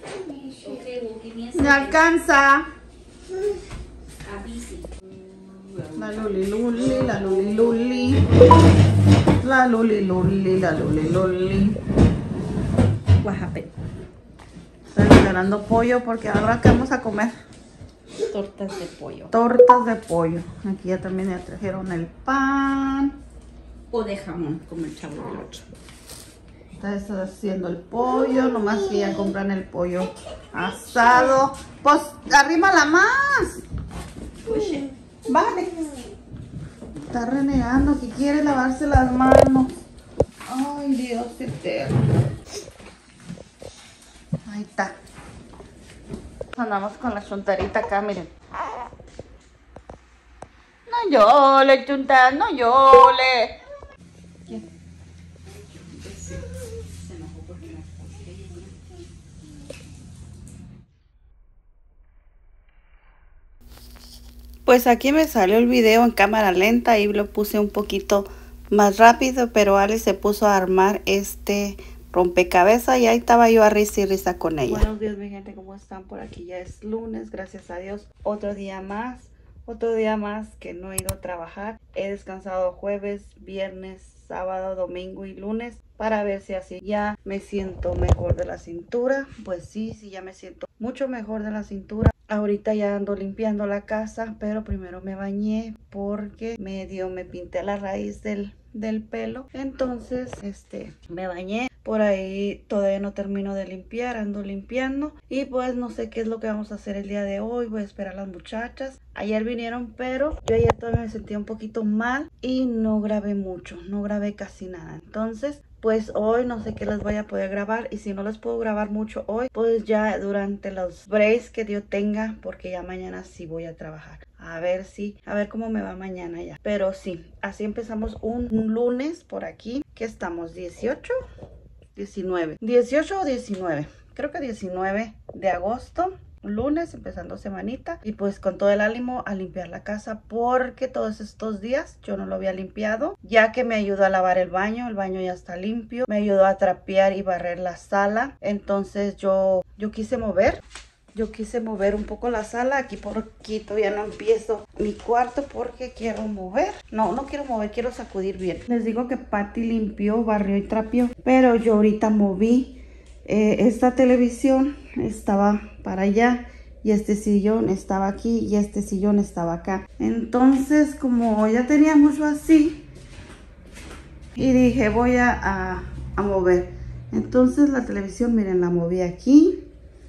Me alcanza. La luli luli, la luli luli. La luli luli, la luli luli. What happened? Estoy regalando pollo porque ahora que vamos a comer. Tortas de pollo. Tortas de pollo. Aquí ya también ya trajeron el pan. O de jamón, como el chavo del otro. Está haciendo el pollo, nomás que ya compran el pollo asado. Pues arrímala más. Vale. Está renegando que quiere lavarse las manos. Ay, Dios eterno. Ahí está. Andamos con la chuntarita acá, miren. No llore, chunta, no llore. Pues aquí me salió el video en cámara lenta y lo puse un poquito más rápido, pero Ale se puso a armar este rompecabezas y ahí estaba yo a risa y risa con ella. Buenos días mi gente, ¿cómo están? Por aquí ya es lunes, gracias a Dios. Otro día más que no he ido a trabajar. He descansado jueves, viernes, sábado, domingo y lunes para ver si así ya me siento mejor de la cintura. Pues sí, ya me siento mucho mejor de la cintura. Ahorita ya ando limpiando la casa, pero primero me bañé porque medio me pinté la raíz del pelo. Entonces, me bañé. Por ahí todavía no termino de limpiar, ando limpiando. Y pues no sé qué es lo que vamos a hacer el día de hoy. Voy a esperar a las muchachas. Ayer vinieron, pero yo ayer todavía me sentía un poquito mal y no grabé mucho, no grabé casi nada. Entonces, pues hoy no sé qué les voy a poder grabar, y si no les puedo grabar mucho hoy, pues ya durante los breaks que yo tenga, porque ya mañana sí voy a trabajar. A ver cómo me va mañana ya. Pero sí, así empezamos un lunes por aquí. ¿Qué estamos? ¿18? 19. 18 o 19. Creo que 19 de agosto. Lunes, empezando semanita, y pues con todo el ánimo a limpiar la casa, porque todos estos días yo no lo había limpiado, ya que me ayudó a lavar el baño ya está limpio, me ayudó a trapear y barrer la sala. Entonces yo quise mover un poco la sala. Aquí por aquí todavía no empiezo mi cuarto porque quiero mover. No quiero mover, quiero sacudir bien. Les digo que Patty limpió, barrió y trapeó, pero yo ahorita moví. Esta televisión estaba para allá y este sillón estaba aquí y este sillón estaba acá. Entonces, como ya tenía mucho así, y dije voy a mover. Entonces la televisión, miren, la moví aquí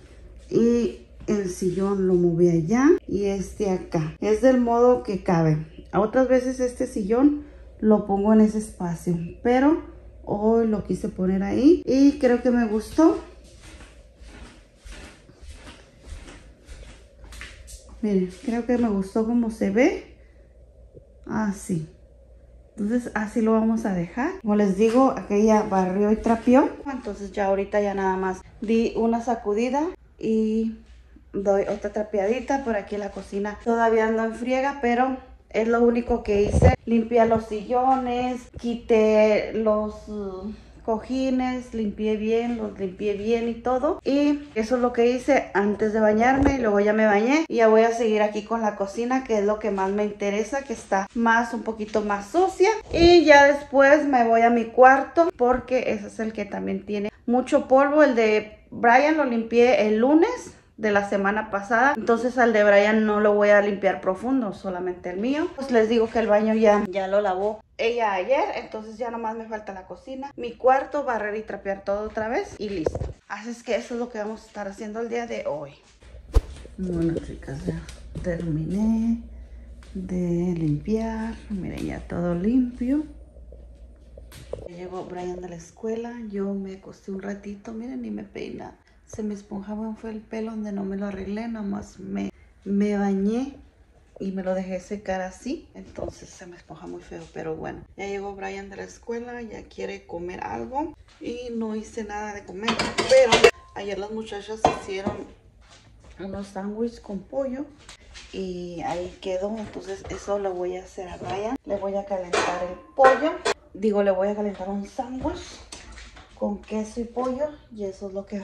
y el sillón lo moví allá y acá. Es del modo que cabe. Otras veces este sillón lo pongo en ese espacio, pero hoy lo quise poner ahí y creo que me gustó. Miren, creo que me gustó cómo se ve. Así. Entonces así lo vamos a dejar. Como les digo, aquella barrió y trapeó. Entonces ya ahorita ya nada más di una sacudida y doy otra trapeadita. Por aquí la cocina todavía ando en friega, pero es lo único que hice. Limpié los sillones, quité los cojines, los limpié bien y todo. Y eso es lo que hice antes de bañarme. Y luego ya me bañé y ya voy a seguir aquí con la cocina, que es lo que más me interesa, que está un poquito más sucia. Y ya después me voy a mi cuarto, porque ese es el que también tiene mucho polvo. El de Brian lo limpié el lunes de la semana pasada, entonces al de Brian no lo voy a limpiar profundo, solamente el mío. Pues les digo que el baño ya lo lavó ella ayer, entonces ya nomás me falta la cocina, mi cuarto, barrer y trapear todo otra vez y listo. Así es que eso es lo que vamos a estar haciendo el día de hoy. Bueno, chicas, ya terminé de limpiar. Miren, ya todo limpio. Llegó Brian de la escuela, yo me acosté un ratito, miren, ni me peina. Se me esponjaba fue el pelo donde no me lo arreglé, nomás me bañé y me lo dejé secar así. Entonces se me esponja muy feo, pero bueno. Ya llegó Brian de la escuela, ya quiere comer algo y no hice nada de comer. Pero ayer las muchachas hicieron unos sándwiches con pollo y ahí quedó. Entonces eso lo voy a hacer a Brian. Le voy a calentar el pollo. Le voy a calentar un sándwich con queso y pollo y eso es lo que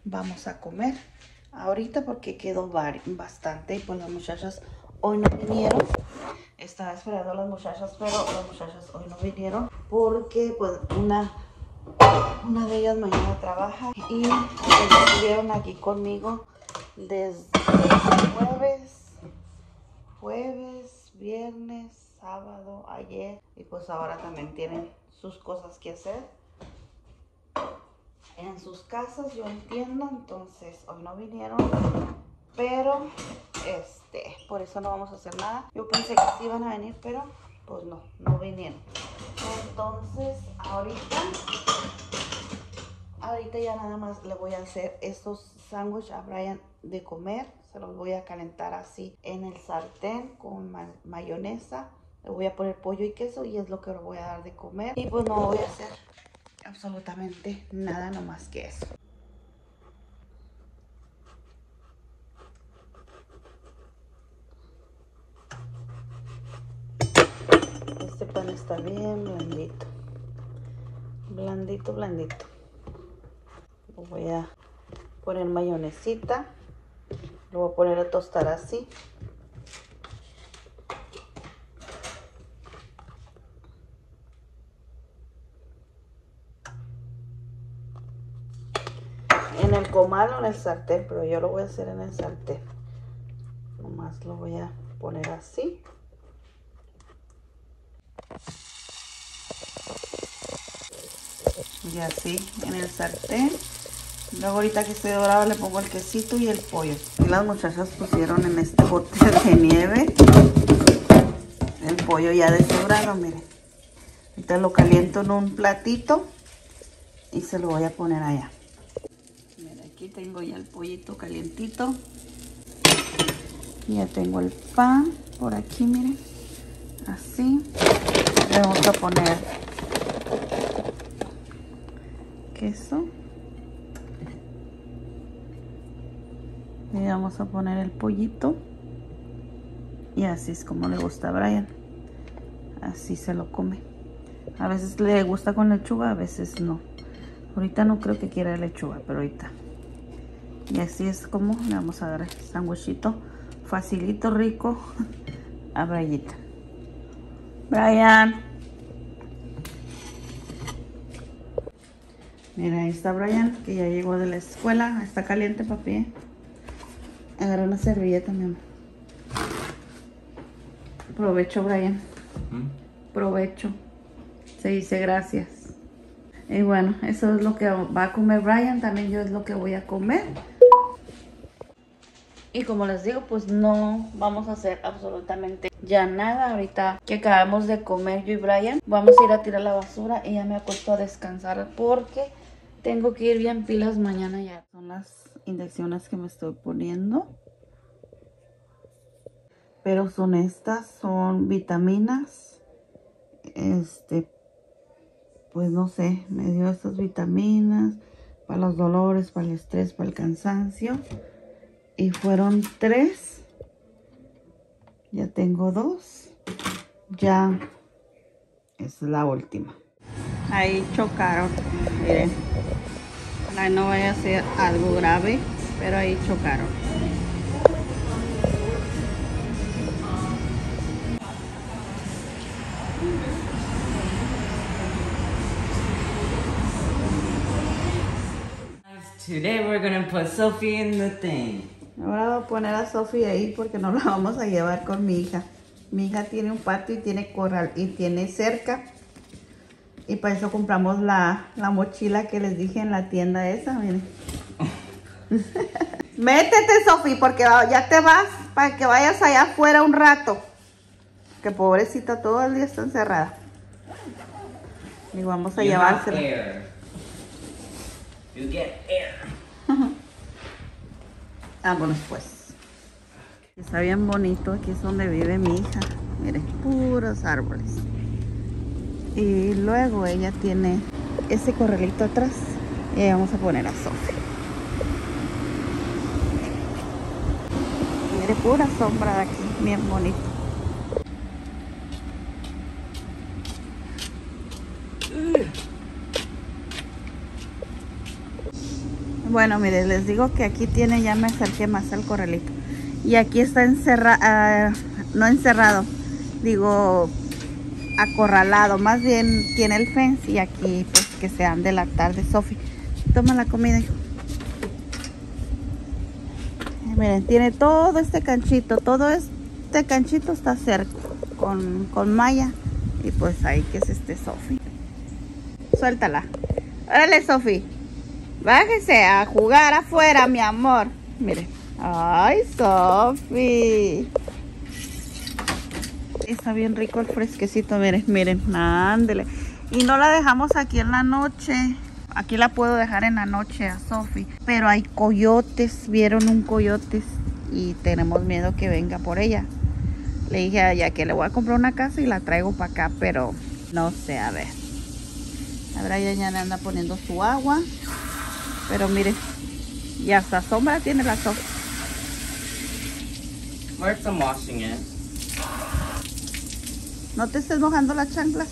vamos a comer ahorita porque quedó bastante y pues las muchachas hoy no vinieron. Estaba esperando a las muchachas, pero las muchachas hoy no vinieron porque pues una de ellas mañana trabaja y pues, estuvieron aquí conmigo desde jueves, viernes, sábado, ayer y pues ahora también tienen sus cosas que hacer en sus casas, yo entiendo. Entonces hoy no vinieron, pero por eso no vamos a hacer nada. Yo pensé que sí iban a venir, pero pues no vinieron. Entonces ahorita ya nada más le voy a hacer estos sándwiches a Brian de comer. Se los voy a calentar así en el sartén con mayonesa. Le voy a poner pollo y queso y es lo que le voy a dar de comer. Y pues no voy a hacer absolutamente nada, no más que eso. Este pan está bien blandito. Blandito. Lo voy a poner mayonesita. Lo voy a poner a tostar así. En el comal o en el sartén, pero yo lo voy a hacer en el sartén. Nomás lo voy a poner así. Y así en el sartén. Luego ahorita que esté dorado le pongo el quesito y el pollo. Y las muchachas pusieron en este bote de nieve el pollo ya deshebrado, miren. Ahorita lo caliento en un platito y se lo voy a poner allá. Miren, aquí tengo ya el pollito calientito. Ya tengo el pan por aquí, miren. Así. Le vamos a poner queso. Y vamos a poner el pollito. Y así es como le gusta a Brian. Así se lo come. A veces le gusta con lechuga, a veces no. Ahorita no creo que quiera lechuga, pero ahorita. Y así es como le vamos a dar el sándwichito facilito, rico a Brayita. Brian. Mira, ahí está Brian, que ya llegó de la escuela. Está caliente, papi. Agarra una servilleta, mi amor. Provecho, Brian. Provecho. Se dice gracias. Y bueno, eso es lo que va a comer Brian. También yo es lo que voy a comer. Y como les digo, pues no vamos a hacer absolutamente ya nada. Ahorita que acabamos de comer yo y Brian, vamos a ir a tirar la basura y ya me acuesto a descansar porque tengo que ir bien pilas mañana ya. Son las inyecciones que me estoy poniendo. Pero son estas, son vitaminas. Pues no sé, me dio estas vitaminas para los dolores, para el estrés, para el cansancio. Y fueron 3. Ya tengo 2. Ya es la última. Ahí chocaron, miren. Ahí no vaya a ser algo grave, pero ahí chocaron. Today we're gonna put Sophie in the thing. Ahora voy a poner a Sophie ahí porque no la vamos a llevar con mi hija. Mi hija tiene un patio y tiene corral y tiene cerca. Y para eso compramos la mochila que les dije en la tienda esa, miren. Métete, Sophie, porque ya te vas para que vayas allá afuera un rato. Que pobrecita, todo el día está encerrada. Y vamos a llevársela. You get air. Vámonos pues. Está bien bonito, aquí es donde vive mi hija. Miren, puros árboles. Y luego ella tiene ese corralito atrás. Y ahí vamos a poner a Sophie. Mire, pura sombra de aquí, bien bonito. Bueno, miren, les digo que aquí tiene, ya me acerqué más al corralito. Y aquí está encerrado, no encerrado, digo acorralado. Más bien tiene el fence y aquí pues que se ande la tarde. Sophie, toma la comida, hijo. Miren, tiene todo este canchito, todo este canchito está cerca con malla. Y pues ahí que es Sophie. Suéltala. Órale, Sophie. Bájese a jugar afuera, mi amor. Miren. Ay, Sophie. Está bien rico el fresquecito, miren, ándele. Y no la dejamos aquí en la noche. Aquí la puedo dejar en la noche a Sophie. Pero hay coyotes, vieron un coyote y tenemos miedo que venga por ella. Le dije a ella que le voy a comprar una casa y la traigo para acá, pero no sé, a ver. Ahora ella ya le anda poniendo su agua. Pero miren, y hasta sombra tiene la Sophie. Where's some washing in? No te estés mojando las chanclas.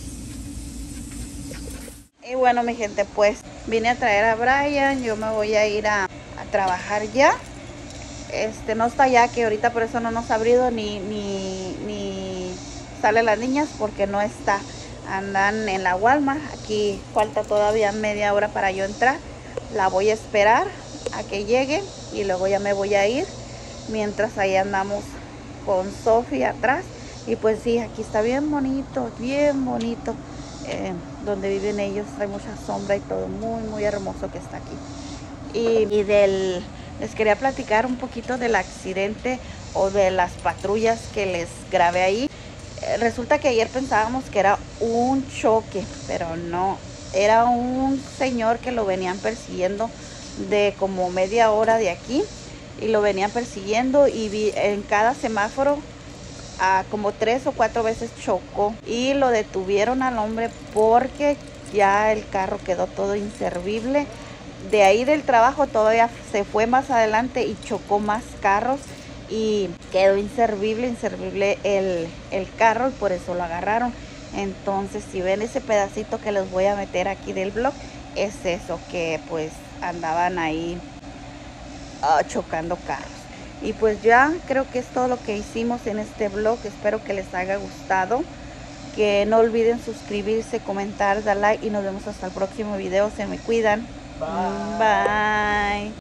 Y bueno, mi gente, pues vine a traer a Brian. Yo me voy a ir a trabajar ya. No está ya, que ahorita por eso no nos ha abrido ni sale las niñas porque no está. Andan en la Walmart. Aquí falta todavía media hora para yo entrar. La voy a esperar a que llegue y luego ya me voy a ir. Mientras ahí andamos con Sophie atrás. Y pues sí, aquí está bien bonito, donde viven ellos. Hay mucha sombra y todo, muy hermoso que está aquí. Y les quería platicar un poquito del accidente o de las patrullas que les grabé ahí. Resulta que ayer pensábamos que era un choque, pero no. Era un señor que lo venían persiguiendo de como media hora de aquí. Y lo venían persiguiendo y en cada semáforo como 3 o 4 veces chocó. Y lo detuvieron al hombre porque ya el carro quedó todo inservible. De ahí del trabajo todavía se fue más adelante y chocó más carros. Y quedó inservible el carro y por eso lo agarraron. Entonces si ven ese pedacito que les voy a meter aquí del blog, es eso, que pues andaban ahí chocando carros. Y pues ya creo que es todo lo que hicimos en este vlog. Espero que les haya gustado. Que no olviden suscribirse, comentar, dar like y nos vemos hasta el próximo video. Se me cuidan. Bye. Bye.